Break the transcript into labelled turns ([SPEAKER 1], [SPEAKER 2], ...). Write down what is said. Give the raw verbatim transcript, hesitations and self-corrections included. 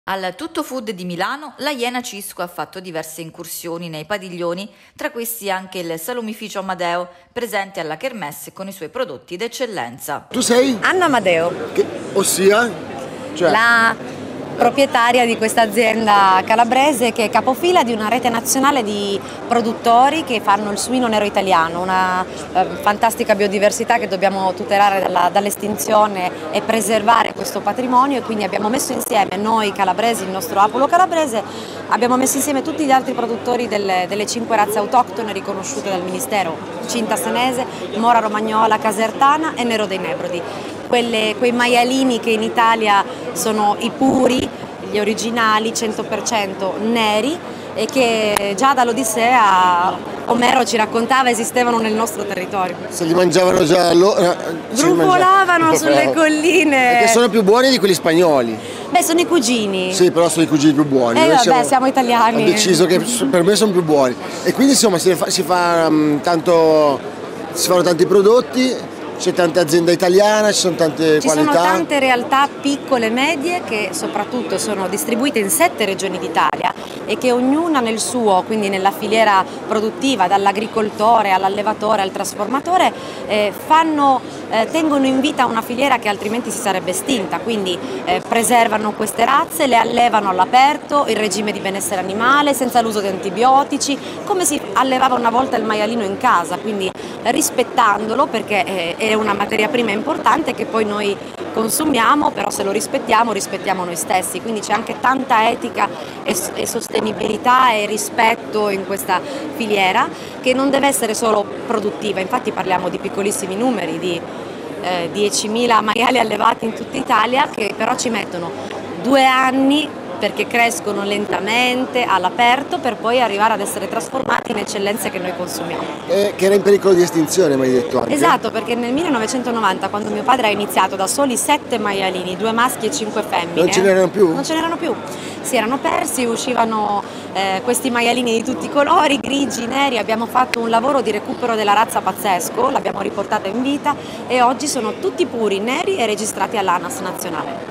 [SPEAKER 1] Al Tutto Food di Milano, la Iena Cisco ha fatto diverse incursioni nei padiglioni, tra questi anche il salumificio Amadeo, presente alla Kermesse con i suoi prodotti d'eccellenza.
[SPEAKER 2] Tu sei?
[SPEAKER 3] Anna Amadeo,
[SPEAKER 2] Che, ossia? Cioè,
[SPEAKER 3] la proprietaria di questa azienda calabrese che è capofila di una rete nazionale di produttori che fanno il suino nero italiano, una eh, fantastica biodiversità che dobbiamo tutelare dalla, dall'estinzione e preservare questo patrimonio, e quindi abbiamo messo insieme noi calabresi, il nostro Apolo calabrese, abbiamo messo insieme tutti gli altri produttori delle, delle cinque razze autoctone riconosciute dal Ministero: Cinta Senese, Mora Romagnola, Casertana e Nero dei Nebrodi. Quelle, quei maialini che in Italia sono i puri, gli originali, cento per cento neri, e che già dall'Odissea Omero ci raccontava esistevano nel nostro territorio.
[SPEAKER 2] se li mangiavano già allora.
[SPEAKER 3] Grufolavano sulle colline.
[SPEAKER 2] Perché sono più buoni di quelli spagnoli.
[SPEAKER 3] Beh, sono i cugini.
[SPEAKER 2] Sì, però sono i cugini più buoni.
[SPEAKER 3] Eh,
[SPEAKER 2] Noi
[SPEAKER 3] vabbè, siamo italiani.
[SPEAKER 2] Ho deciso che per me sono più buoni. E quindi insomma si fa, si fa um, tanto, si fanno tanti prodotti. C'è tante aziende italiane, ci sono tante
[SPEAKER 3] Ci
[SPEAKER 2] qualità.
[SPEAKER 3] sono tante realtà piccole e medie che soprattutto sono distribuite in sette regioni d'Italia e che ognuna nel suo, quindi nella filiera produttiva, dall'agricoltore all'allevatore al trasformatore, eh, fanno, eh, tengono in vita una filiera che altrimenti si sarebbe estinta, quindi eh, preservano queste razze, le allevano all'aperto, il regime di benessere animale, senza l'uso di antibiotici, come si allevava una volta il maialino in casa, quindi rispettandolo, perché eh, è una materia prima importante che poi noi consumiamo, però se lo rispettiamo, rispettiamo noi stessi, quindi c'è anche tanta etica e, e sostenibilità e rispetto in questa filiera, che non deve essere solo produttiva. Infatti parliamo di piccolissimi numeri, di eh, diecimila maiali allevati in tutta Italia, che però ci mettono due anni perché crescono lentamente all'aperto per poi arrivare ad essere trasformati in eccellenze che noi consumiamo.
[SPEAKER 2] Eh, che era in pericolo di estinzione, mi hai detto anche.
[SPEAKER 3] Esatto, perché nel millenovecentonovanta, quando mio padre ha iniziato da soli sette maialini, due maschi e cinque femmine,
[SPEAKER 2] Non ce n'erano più?
[SPEAKER 3] Non ce n'erano più, si erano persi, uscivano eh, questi maialini di tutti i colori, grigi, neri. Abbiamo fatto un lavoro di recupero della razza pazzesco, l'abbiamo riportata in vita e oggi sono tutti puri, neri e registrati all'ANAS nazionale.